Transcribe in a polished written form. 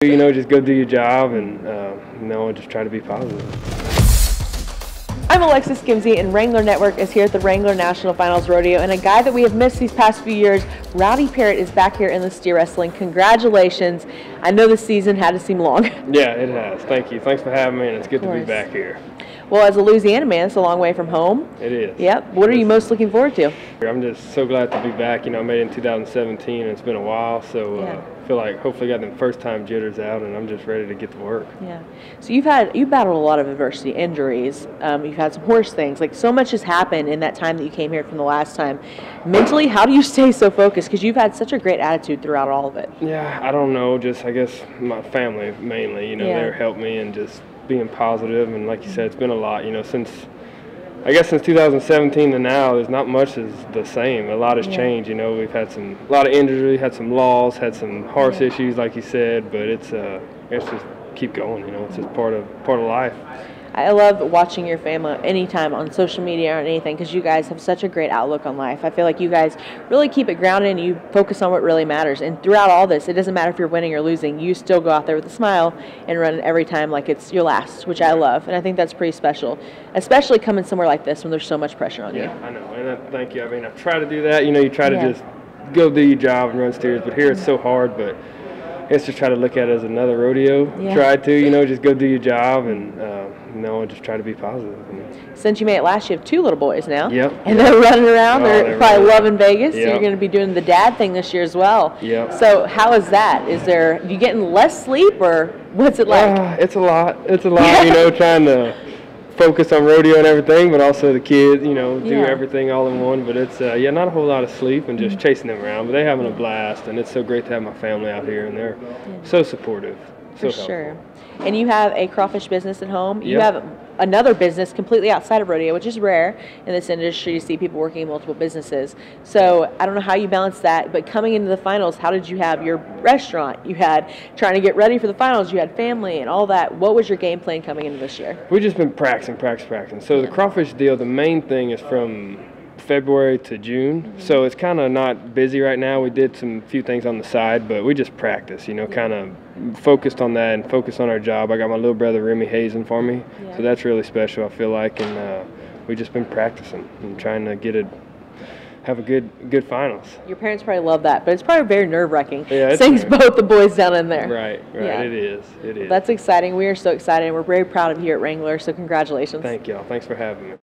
You know, just go do your job and, just try to be positive. I'm Alexis Gimsey, and Wrangler Network is here at the Wrangler National Finals Rodeo, and a guy that we have missed these past few years, Rowdy Parrott, is back here in the steer wrestling. Congratulations. I know this season had to seem long. Yeah, it has. Thank you. Thanks for having me, and it's good to be back here. Well, as a Louisiana man, it's a long way from home. It is. Yep. What are you most looking forward to? I'm just so glad to be back. You know, I made it in 2017, and it's been a while, so I feel like hopefully got them first-time jitters out, and I'm just ready to get to work. Yeah. So you've battled a lot of adversity, injuries. You've had some horse things. Like, so much has happened in that time that you came here from the last time. Mentally, how do you stay so focused? Because you've had such a great attitude throughout all of it. Yeah, I don't know. Just, I guess, my family mainly. You know, they've helped me and just being positive, and like you said, it's been a lot, since 2017 to now, there's not much is the same. A lot has changed, we've had a lot of injury, had some loss, had some horse issues, like you said, but it's just keep going, it's just part of life. I love watching your family anytime on social media or anything, because you guys have such a great outlook on life. I feel like you guys really keep it grounded and you focus on what really matters. And throughout all this, it doesn't matter if you're winning or losing. You still go out there with a smile and run every time like it's your last, which I love. And I think that's pretty special, especially coming somewhere like this when there's so much pressure on you. Yeah, I know. And thank you. I mean, I try to do that. You try to just go do your job and run steers. But here it's so hard. But it's just try to look at it as another rodeo. Try to, just go do your job and, just try to be positive. Since you made it last, you have 2 little boys now. Yep. And they're running around. They're probably loving Vegas. Yep. So you're going to be doing the dad thing this year as well. Yep. So how is that? You getting less sleep, or what's it like? It's a lot. It's a lot, trying to focus on rodeo and everything, but also the kids, do everything all in one. But it's, not a whole lot of sleep and just chasing them around. But they're having a blast, and it's so great to have my family out here, and they're so supportive. For sure. And you have a crawfish business at home. You have another business completely outside of rodeo, which is rare in this industry to see people working in multiple businesses. So I don't know how you balance that, but coming into the finals, how did you have your restaurant? You had trying to get ready for the finals. You had family and all that. What was your game plan coming into this year? We've just been practicing. So the crawfish deal, the main thing is from February to June, so it's kind of not busy right now. We did some few things on the side, but we just practice, kind of focused on that and focused on our job. I got my little brother Remy hazing for me, so that's really special, I feel like, and we've just been practicing and trying to have a good finals. Your parents probably love that, but it's probably very nerve-wracking. Yeah, seeing both the boys down in there. Right, yeah. It is. That's exciting. We are so excited, and we're very proud of you at Wrangler, so congratulations. Thank y'all. Thanks for having me.